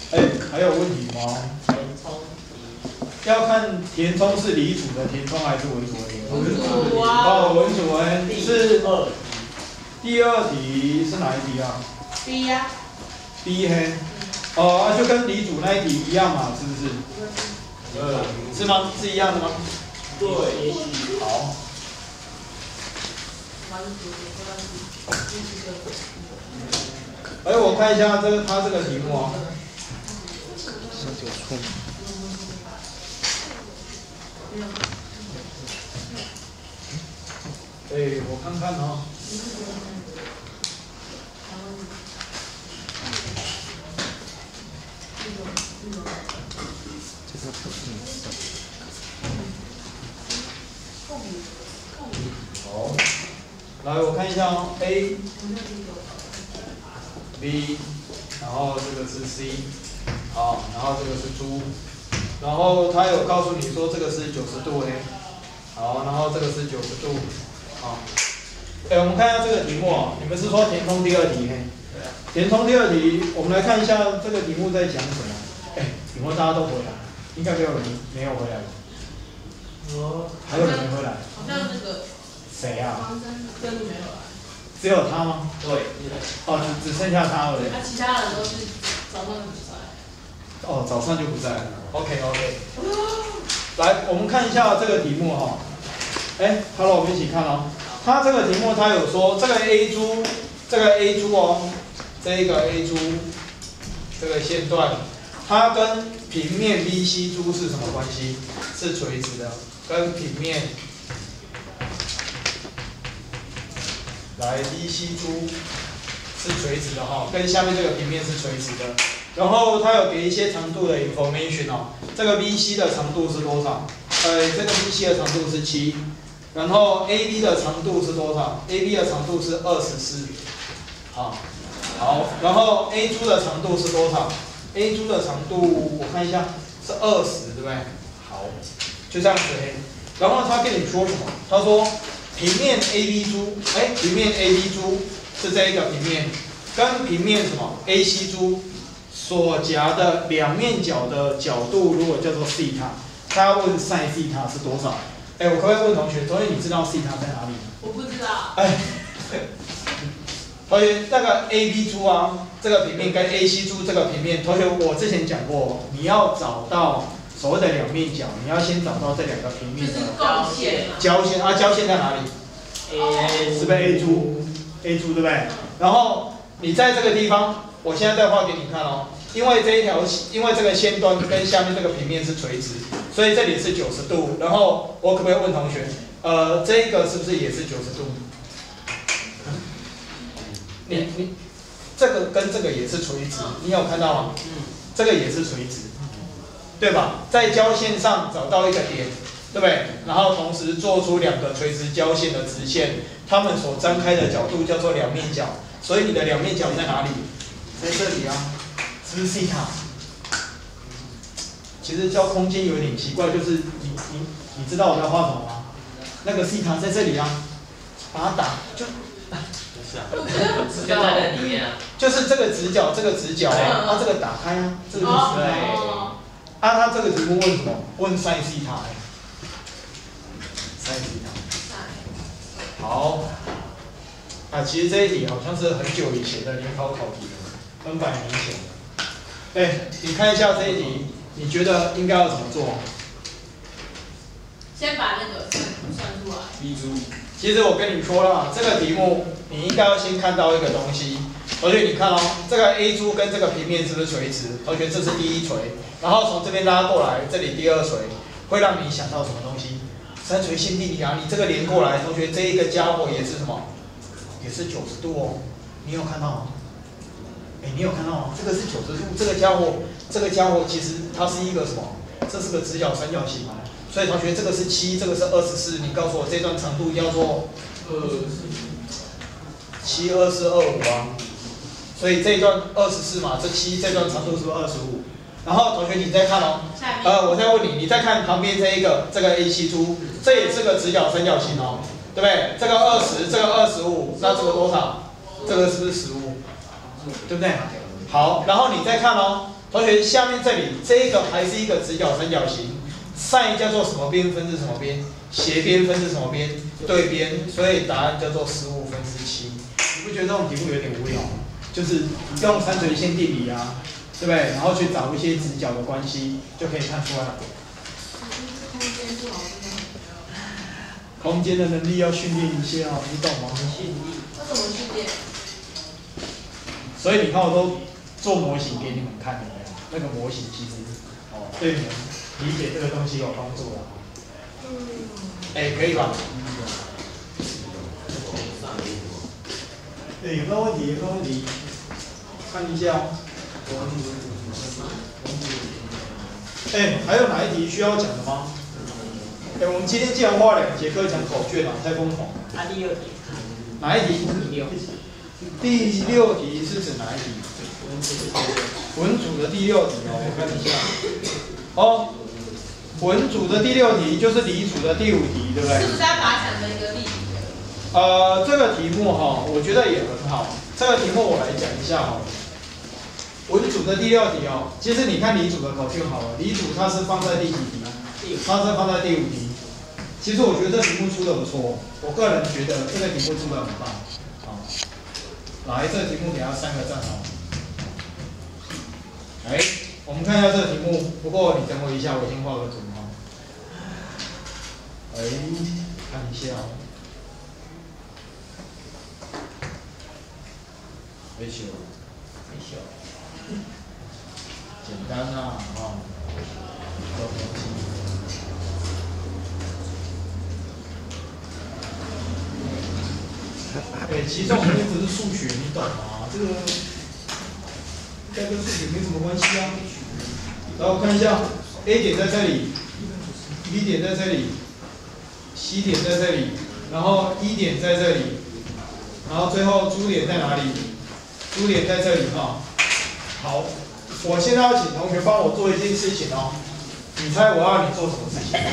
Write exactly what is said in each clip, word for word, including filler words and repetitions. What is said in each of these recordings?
哎，还有问题吗？ 填充要看填充是理组的填充还是文组的填充？ 文组啊。 哦，文组哎，是二第二题是哪一题啊 B 呀、 ？B 黑。哦，就跟理组那一题一样嘛，是不是？呃，是吗？是一样的吗？ 对，也许好。哎，我看一下这个他这个题目啊。哎，我看看啊。好，来我看一下哦 ，A。B， 然后这个是 C， 好，然后这个是猪，然后他有告诉你说这个是九十度 A， 好，然后这个是九十度，好，哎，我们看一下这个题目啊，你们是说填充第二题嘿？填充第二题，我们来看一下这个题目在讲什么。哎，题目大家都回来，应该没有人没有回来吧？ 哦， 还有人没回来？ 好像那个谁啊？ 真的没有来。 只有他吗？ 对， 哦，只只剩下他而已。 那、啊、其他人都是早上比赛。 哦，早上就不在了。OK OK。来，我们看一下这个题目哈。哎 ，Hello， 我们一起看哦。它这个题目它有说这个 A 珠，这个 A 珠哦，这一个 A 珠，这个线段，它跟平面 B C 珠是什么关系？是垂直的，跟平面。来 ，B C 珠是垂直的哈，跟下面这个平面是垂直的。然后它有给一些长度的 information 哦，这个 B C 的长度是多少？呃，这个 B C 的长度是七，然后 A B 的长度是多少 ？A B 的长度是二十四，好，好，然后 A 珠的长度是多少 ？A 珠的长度我看一下是二十，对不对？好，就这样子。然后他跟你说什么？他说。平面 A B 珠，哎，平面 A B 珠是这一个平面，跟平面什么 A C 珠所夹的两面角的角度，如果叫做西塔，他要问 sin 西塔是多少？哎，我可不可以问同学，同学你知道西塔在哪里？ 我不知道。 哎，同学那个 A B 珠啊，这个平面跟 A C 珠这个平面，同学我之前讲过，你要找到。所谓的两面角，你要先找到这两个平面的交线。 交线啊，交线在哪里 ？A 是不是 A 珠 ？A 珠对不对？然后你在这个地方，我现在再画给你看哦。因为这一条，因为这个线段跟下面这个平面是垂直，所以这里是九十度。然后我可不可以问同学，呃，这一个是不是也是九十度？你你这个跟这个也是垂直，你有看到吗？嗯。这个也是垂直。对吧？在交线上找到一个点，对不对？然后同时做出两个垂直交线的直线，它们所张开的角度叫做两面角。所以你的两面角在哪里？在这里啊，是不是西塔？其实教空间有点奇怪，就是你你你知道我在画什么吗？那个西塔在这里啊，把它打就。 不是啊，就在那里面啊。 就是这个直角，这个直角啊，它这个打开啊，这个就是西塔。啊，他这个题目问什么？问 sin 西塔 ，sin 西塔。好，啊，其实这一题好像是很久以前的联考考题了，很百年前的。哎，你看一下这一题，你觉得应该要怎么做？ 先把那个算算出来。 B 珠。其实我跟你说了，这个题目你应该要先看到一个东西。同学，你看哦，这个 A 珠跟这个平面是不是垂直？同学，这是第一垂，然后从这边拉过来，这里第二垂，会让你想到什么东西？三垂线定理啊！你这个连过来，同学，这一个家伙也是什么？也是九十度哦。你有看到吗？哎，你有看到吗？这个是九十度，这个家伙，这个家伙其实它是一个什么？这是个直角三角形啊。所以同学，这个是七，这个是二十四，你告诉我这段长度叫做二七二四二五啊。所以这一段二十四嘛，这七这段长度是不是二十五？然后同学你再看哦，呃，我再问你，你再看旁边这一个这个 A 七珠，这也是个直角三角形哦，对不对？这个二十，这个二十五，那这个多少？这个是不是十五？对不对？好，然后你再看哦， 同学，下面这里这个还是一个直角三角形 ，sin 叫做什么边分之什么边？斜边分之什么边？对边，所以答案叫做十五分之七。你不觉得这种题目有点无聊吗？就是用三垂线定理啊，对不对？然后去找一些直角的关系，就可以看出来。 空间不好，真的很重要。 空间的能力要训练一下，你懂吗？ 训练。 那怎么训练？ 所以你看，我都做模型给你们看，有没有？那个模型其实哦，对你们理解这个东西有帮助的。嗯。哎，可以吧？对，有没有问题？有没有问题？看一下哦。哎，还有哪一题需要讲的吗？哎，我们今天既然花了两节课讲口卷啊，太疯狂。 啊，第二题。 哪一题？ 第六。 第六题是指哪一题？文组的第六题哦，我看一下。哦，文组的第六题就是理组的第五题，对不对？ 是不是要把它讲成一个例子？ 呃，这个题目哈、哦，我觉得也很好。这个题目我来讲一下哈、哦。文组的第六题哦，其实你看理组的口卷好了，理组它是放在第几题？它是放在第五题。其实我觉得这题目出的不错，我个人觉得这个题目出的很棒。好，来，这个题目给它三个赞好。来，我们看一下这个题目。不过你等我一下，我先画个图哈。哎，看一下哦。没修，没修，简单啊，啊，都没有记。哎，其实这种东西只是数学，你懂吗？这个应该跟数学没什么关系啊。然后看一下 ，A 点在这里 ，B 点在这里 ，C 点在这里，然后 E 点在这里，然后最后珠点在哪里？珠点在这里哈。好，我现在要请同学帮我做一件事情哦。你猜我要你做什么事情？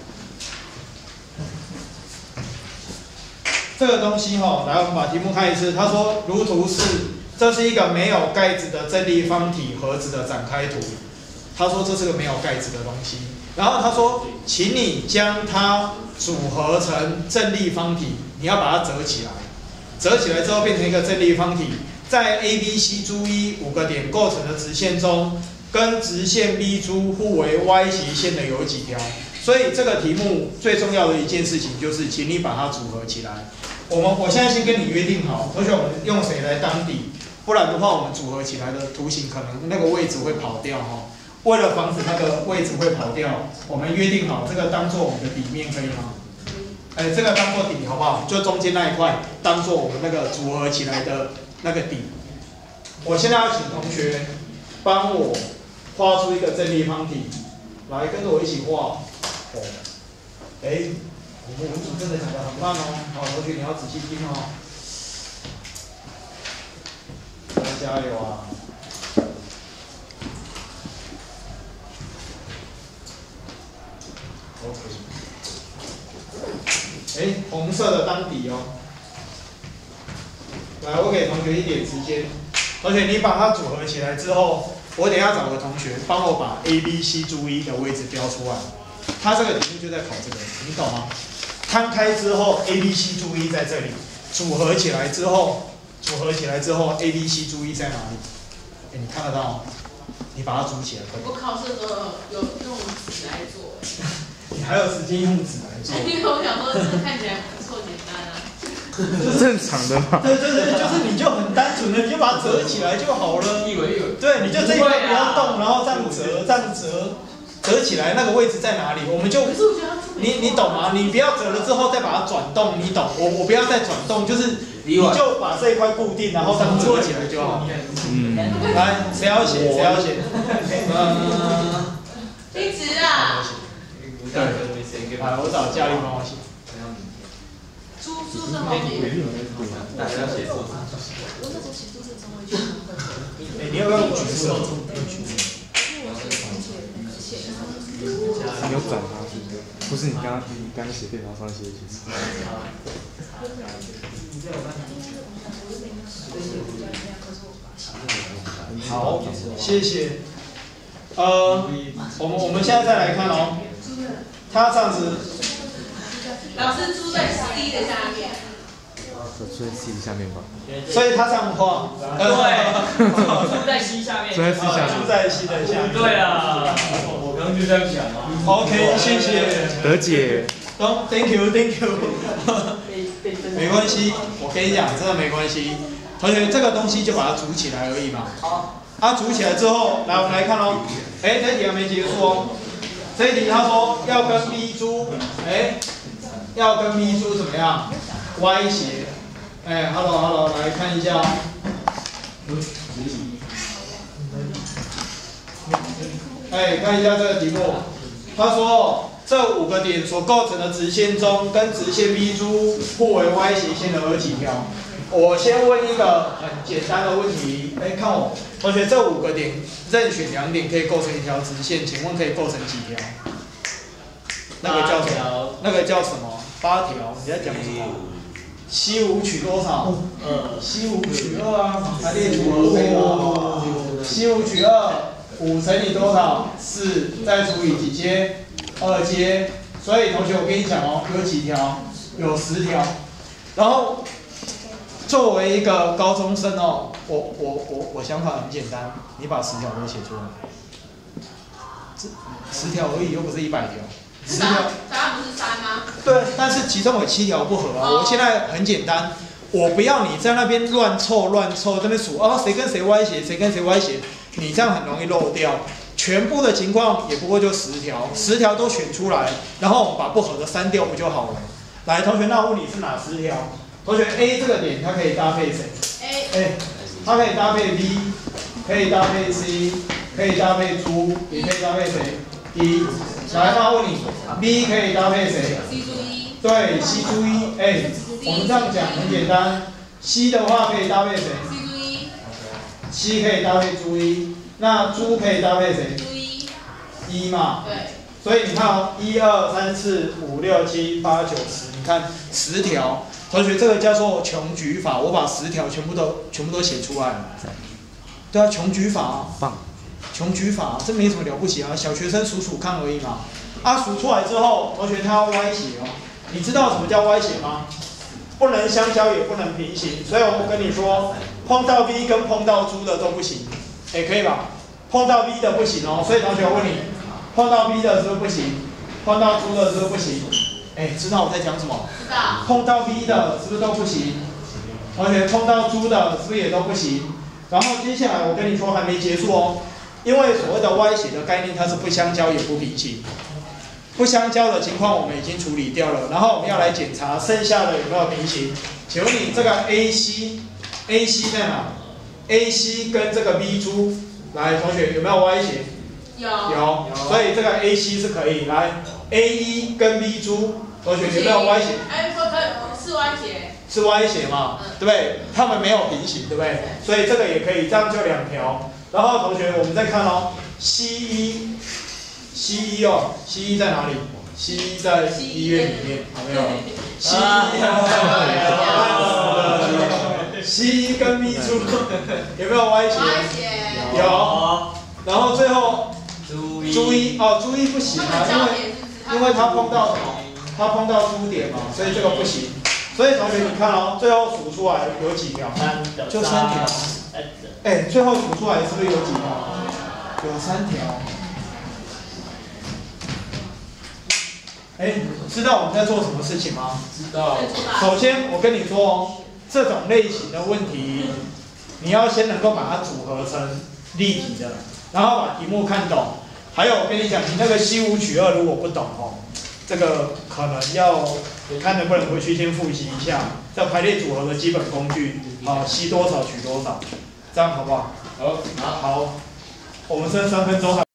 这个东西哈，来，我们把题目看一次。他说，如图示，这是一个没有盖子的正立方体盒子的展开图。他说这是个没有盖子的东西。然后他说，请你将它组合成正立方体，你要把它折起来，折起来之后变成一个正立方体。在 A、B、C 珠一五个点构成的直线中，跟直线 B 珠互为 Y 斜线的有几条？所以这个题目最重要的一件事情就是，请你把它组合起来。我们我现在先跟你约定好，同学，我们用谁来当底？不然的话，我们组合起来的图形可能那个位置会跑掉哈。为了防止那个位置会跑掉，我们约定好这个当做我们的底面，可以吗？哎，这个当做底好不好？就中间那一块当做我们那个组合起来的那个底。我现在要请同学帮我画出一个正立方体，来跟着我一起画。哦，哎，我们文组真的讲得很慢哦，好，同学你要仔细听哦，要加油啊！ OK， 哎，红色的当底哦。来，我给同学一点时间，同学你把它组合起来之后，我等一下找个同学帮我把 A、B、C 注一的位置标出来。他这个题目就在考这个，你懂吗？摊开之后 ，A、B、C 注一在这里，组合起来之后，组合起来之后 ，A、B、C 注一在哪里？哎，你看得到吗？你把它组起来可以。 我考试的时候有用纸来做。 你还有时间用纸来做？ 因为我想说，这看起来不错，简单啊。 正常的嘛。 对对对，就是你就很单纯的，你就把它折起来就好了。 一维一维。 对，你就这一块不要动，然后这样折，这样折，折起来那个位置在哪里？我们就可是我觉得你你懂吗？你不要折了之后再把它转动，你懂？我我不要再转动，就是你就把这一块固定，然后这样折起来就好。嗯。来，谁要写？谁要写？嗯。 离职啊！ 对，来，我找佳丽帮我写。 出出生好几个。 大家写错。 我那时候写出生中文就很笨。 哎，你要不要举手？ 你有转发是不是？不是你刚刚你刚刚写电脑上写写错。 好，谢谢。 呃，我们我们现在再来看哦，它这样子， 老师猪在 C 的下面。 出在 C 下面吧。 所以它这样画， 对，猪在 C 下面。 出在 C 下面。 猪在 C 的下面。 对啊，我刚刚就这样想啊。 OK， 谢谢。 得解。 哦 ，Thank you，Thank you 。没关系，我跟你讲，真的没关系。同学，这个东西就把它组起来而已嘛。好。它组起来之后，来我们来看哦。哎，这题还没结束哦。这一题他说要跟 B 猪，哎，要跟 B 猪怎么样？歪斜。哎 ，Hello Hello， 来看一下。哎，看一下这个题目。他说这五个点所构成的直线中，跟直线 B 珠互为歪斜线的有几条？我先问一个很简单的问题，哎，看我同学，这五个点任选两点可以构成一条直线，请问可以构成几条？那个叫什么？那个叫什么？八条？你在讲什么？西五取多少？二。西五取二啊，排列组合可以吗？西五取二，五乘以多少？四，再除以几阶？二阶。所以同学，我跟你讲哦，有几条？有十条。然后，作为一个高中生哦，我我我我想法很简单，你把十条都写出来。这十条而已，又不是一百条。十条。 答案不是三吗？ 对，但是其中有七条不合啊。我现在很简单，我不要你在那边乱凑乱凑，这边数哦，谁跟谁歪斜，谁跟谁歪斜，你这样很容易漏掉。全部的情况也不过就十条，十条都选出来，然后我们把不合的删掉不就好了？来，同学，那我问你是哪十条？同学 A 这个点它可以搭配谁 ？A。 A， 它可以搭配 B， 可以搭配 C， 可以搭配猪，也可以搭配谁 ？D。来，那我问你 ，B 可以搭配谁 ？C 猪一。 对 ，C 猪一。哎，我们这样讲很简单 ，C 的话可以搭配谁 ？C 猪一。 C 可以搭配猪一，那猪可以搭配谁？ 猪一。 一嘛。 对。 所以你看哦，一二三四五六七八九十，你看十条。同学，这个叫做穷举法，我把十条全部都全部都写出来了。对啊，穷举法。 棒。 穷举法，这没什么了不起啊，小学生数数看而已嘛。啊，数出来之后，同学他要歪斜哦。你知道什么叫歪斜吗？不能相交，也不能平行。所以我跟你说，碰到 B 跟碰到猪的都不行。哎，可以吧？碰到 B 的不行哦。所以同学我问你，碰到 B 的是不是不行？碰到猪的是不是不行？哎，知道我在讲什么？ 知道。碰到 B 的是不是都不行？同学，碰到猪的是不是也都不行？然后接下来我跟你说还没结束哦。因为所谓的歪斜的概念，它是不相交也不平行，不相交的情况我们已经处理掉了，然后我们要来检查剩下的有没有平行。请问你这个 A C，A C 在哪 ？A C 跟这个 B 珠，来同学有没有歪斜？ 有。 有。所以这个 A C 是可以。来 A 一跟 B 珠，同学有没有歪斜？ 哎，不可以，是歪斜。是歪斜嘛？嗯、对不对？它们没有平行，对不对？所以这个也可以，这样就两条。然后同学，我们再看哦 ，C 一 ，C 一哦 ，C 一在哪里 ？C 一在医院里面，好没有 ？C 一，C 一跟 B 珠有没有歪斜？ 歪斜。 有。然后最后猪一哦，猪一不行啊，因为因为它碰到什么？它碰到猪点嘛，所以这个不行。所以同学你看哦，最后数出来有几条？就三条。哎，最后数出来是不是有几条？有三条。哎，知道我们在做什么事情吗？ 知道。 首先，我跟你说哦，这种类型的问题，你要先能够把它组合成立体的，然后把题目看懂。还有，我跟你讲，你那个西五取二如果不懂哦，这个可能要看能不能回去先复习一下这排列组合的基本工具，好，西多少取多少。这样好不好？ 好， 好，我们剩三分钟。